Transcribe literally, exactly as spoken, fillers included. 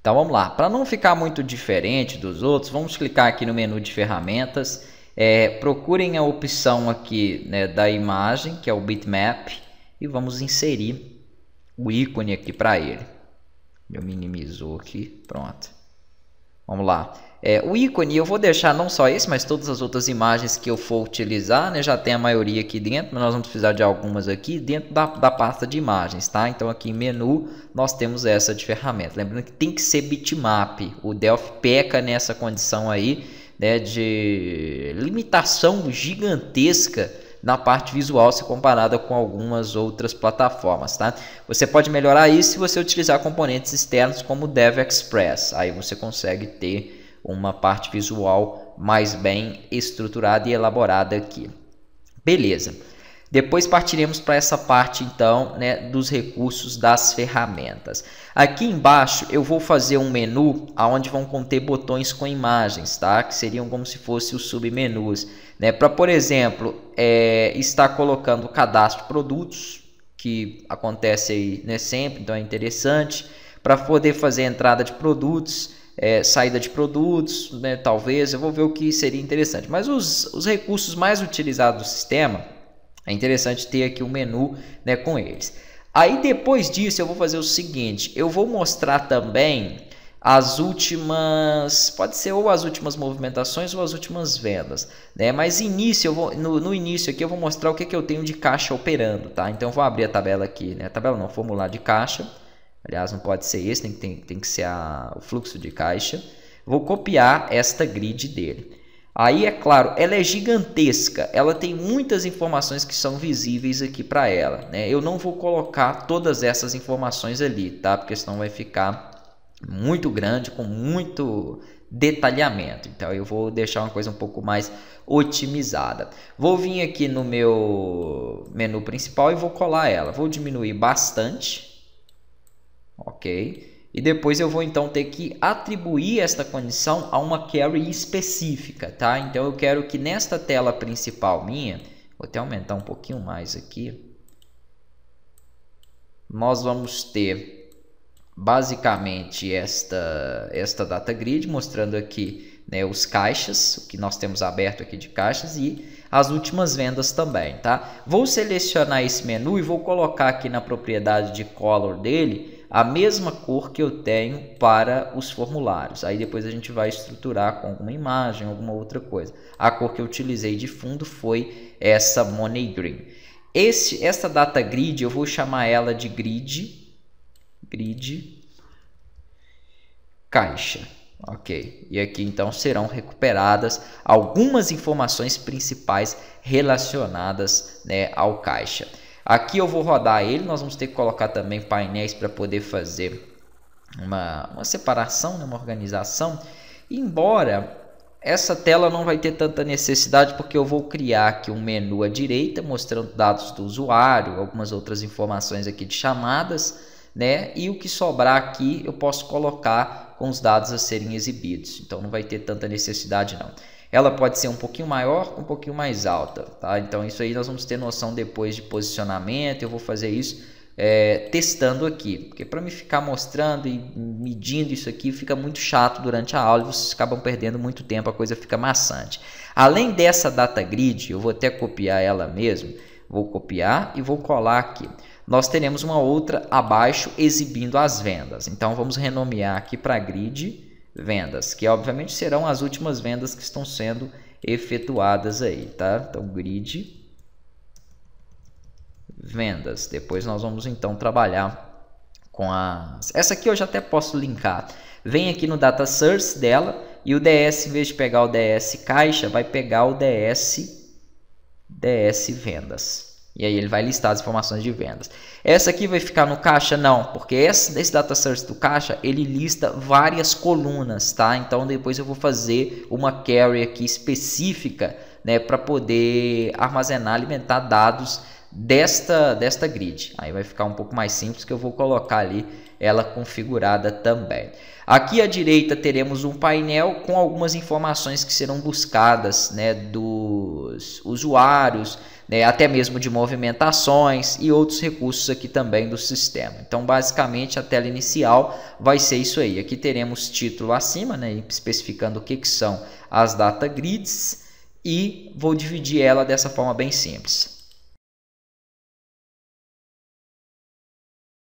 Então vamos lá, para não ficar muito diferente dos outros, vamos clicar aqui no menu de ferramentas, é, procurem a opção aqui, né, da imagem, que é o bitmap, e vamos inserir o ícone aqui para ele. Eu minimizou aqui, pronto. Vamos lá. É, o ícone eu vou deixar não só esse, mas todas as outras imagens que eu for utilizar, né? Já tem a maioria aqui dentro, mas nós vamos precisar de algumas aqui dentro da, da pasta de imagens, tá? Então aqui em menu nós temos essa de ferramenta. Lembrando que tem que ser bitmap. O Delphi peca nessa condição aí, né, de limitação gigantesca na parte visual se comparada com algumas outras plataformas, tá? Você pode melhorar isso se você utilizar componentes externos como o DevExpress. Aí você consegue ter uma parte visual mais bem estruturada e elaborada aqui. Beleza. Depois partiremos para essa parte então, né, dos recursos das ferramentas. Aqui embaixo eu vou fazer um menu onde vão conter botões com imagens, tá? Que seriam como se fossem os submenus, né? Para, por exemplo, é, estar colocando o cadastro de produtos, que acontece aí, né, sempre, então é interessante. Para poder fazer a entrada de produtos, É, saída de produtos, né, talvez, eu vou ver o que seria interessante. Mas os, os recursos mais utilizados do sistema, é interessante ter aqui um menu, né, com eles. Aí depois disso eu vou fazer o seguinte, eu vou mostrar também as últimas, pode ser ou as últimas movimentações ou as últimas vendas, né? Mas início, eu vou, no, no início aqui eu vou mostrar o que, que eu tenho de caixa operando, tá? Então eu vou abrir a tabela aqui, né? A tabela não, formulário de caixa. Aliás, não pode ser esse, tem, tem, tem que ser a, o fluxo de caixa. Vou copiar esta grid dele. Aí, é claro, ela é gigantesca. Ela tem muitas informações que são visíveis aqui para ela, né? Eu não vou colocar todas essas informações ali, tá? Porque senão vai ficar muito grande, com muito detalhamento. Então, eu vou deixar uma coisa um pouco mais otimizada. Vou vir aqui no meu menu principal e vou colar ela. Vou diminuir bastante. Ok, e depois eu vou então ter que atribuir esta condição a uma query específica, tá? Então eu quero que nesta tela principal minha, vou até aumentar um pouquinho mais aqui, nós vamos ter basicamente esta, esta data grid, mostrando aqui, né, os caixas, o que nós temos aberto aqui de caixas e as últimas vendas também, tá? Vou selecionar esse menu e vou colocar aqui na propriedade de color dele a mesma cor que eu tenho para os formulários. Aí depois a gente vai estruturar com alguma imagem, alguma outra coisa. A cor que eu utilizei de fundo foi essa Money Green. Esse, essa data grid eu vou chamar ela de grid, grid caixa. Ok, e aqui então serão recuperadas algumas informações principais relacionadas, né, ao caixa. Aqui eu vou rodar ele, nós vamos ter que colocar também painéis para poder fazer uma, uma separação, né, uma organização. Embora essa tela não vai ter tanta necessidade, porque eu vou criar aqui um menu à direita, mostrando dados do usuário, algumas outras informações aqui de chamadas, né? E o que sobrar aqui eu posso colocar com os dados a serem exibidos. Então não vai ter tanta necessidade não. Ela pode ser um pouquinho maior, um pouquinho mais alta, tá? Então isso aí nós vamos ter noção depois de posicionamento. Eu vou fazer isso é, testando aqui, porque para me ficar mostrando e medindo isso aqui fica muito chato durante a aula e vocês acabam perdendo muito tempo, a coisa fica maçante. Além dessa data grid, eu vou até copiar ela mesmo, vou copiar e vou colar aqui. Nós teremos uma outra abaixo exibindo as vendas. Então vamos renomear aqui para grid vendas, que obviamente serão as últimas vendas que estão sendo efetuadas aí, tá? Então grid vendas. Depois nós vamos então trabalhar com as... Essa aqui eu já até posso linkar. Vem aqui no data source dela e o D S, em vez de pegar o D S caixa, vai pegar o D S D S vendas. E aí ele vai listar as informações de vendas. Essa aqui vai ficar no caixa? Não, porque esse, esse data source do caixa, ele lista várias colunas, tá? Então depois eu vou fazer uma query aqui específica, né, para poder armazenar, alimentar dados desta, desta grid. Aí vai ficar um pouco mais simples, que eu vou colocar ali ela configurada também. Aqui à direita teremos um painel com algumas informações que serão buscadas, né, dos usuários, né, até mesmo de movimentações e outros recursos aqui também do sistema. Então, basicamente, a tela inicial vai ser isso aí. Aqui teremos título acima, né, especificando o que, que são as data grids, e vou dividir ela dessa forma bem simples.